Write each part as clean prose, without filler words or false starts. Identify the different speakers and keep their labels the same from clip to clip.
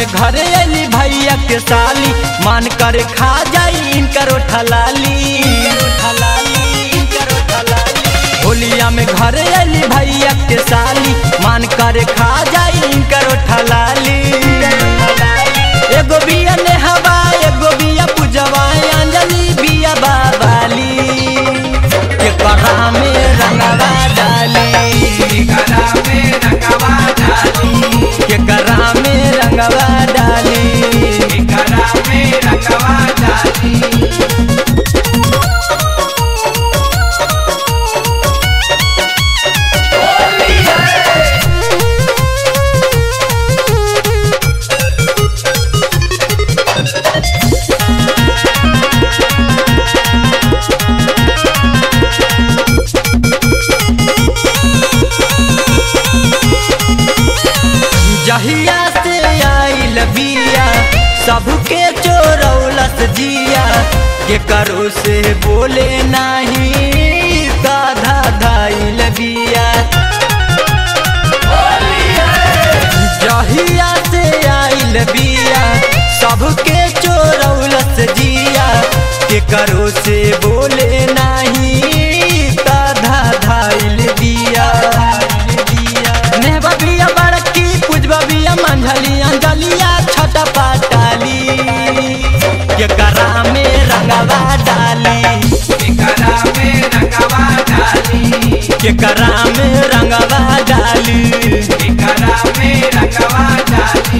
Speaker 1: में घरे अली भैया के साली, मान कर खा जाई इनकर ठलाली। होलिया में घरे अली भैया के साली, मान कर खा जाई इनकर ठलाली। एगो बिया नेहवा एगो बिया पूजवा, अंजलि बिया बाबाली, के करा में रंगवा डाली, के करा में रंगवा डाली, के करा में रंगवा डाली, के करा में रंगवा डाली। जहिया से आइल बिया सबके चोरौलस जिया, के करो से बोले नहीं गाधा धाइल बिया। जहिया से आइल बिया सबके चोरौलस जिया, के करो से बोले नहीं गाधा धाइल बिया। नेहबा बिया बड़की पूजबा बिया मंझली, अंजलिया छटा पाटाली, के करा में रंगवा डाली, के करा में रंगवा डाली, के करा में रंगवा डाली, के करा में रंगवा डाली।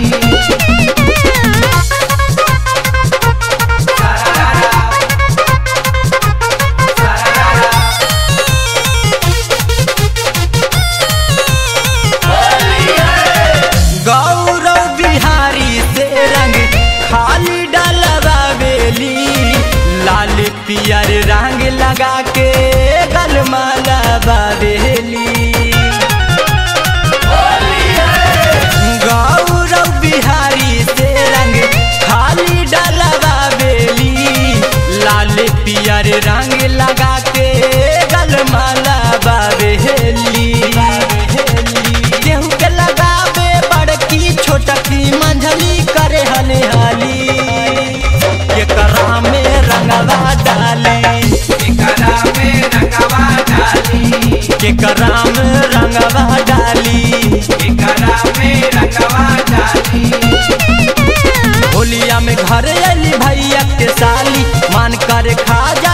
Speaker 1: गौरव बिहारी से रंग खाली डलवा बेली, लाल पियर रंग लगा के गलमाला बाबेली। गौरव बिहारी से रंग खाली डलवा बेली, लाल पियर रंग लगा के गलमाला बाबेली। केहू के लगावे बड़की छोटकी मंझली करे हले हाली, के करा में रंगवा डाली, के करा में रंगवा डाली, के करा में रंगवा डाली, के करा में रंगवा डाली। होलिया में घरे अली भैया के साली, मान कर खा